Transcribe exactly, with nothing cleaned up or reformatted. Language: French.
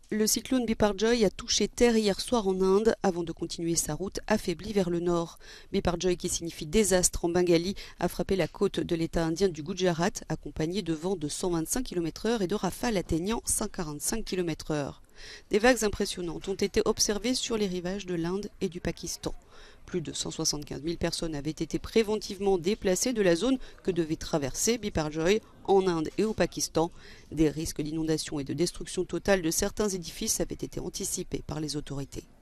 Le cyclone Biparjoy a touché terre hier soir en Inde avant de continuer sa route affaiblie vers le nord. Biparjoy, qui signifie désastre en bengali, a frappé la côte de l'État indien du Gujarat, accompagné de vents de cent vingt-cinq kilomètres heure et de rafales atteignant cent quarante-cinq kilomètres heure. Des vagues impressionnantes ont été observées sur les rivages de l'Inde et du Pakistan. Plus de cent soixante-quinze mille personnes avaient été préventivement déplacées de la zone que devait traverser Biparjoy en Inde et au Pakistan. Des risques d'inondation et de destruction totale de certains édifices avaient été anticipés par les autorités.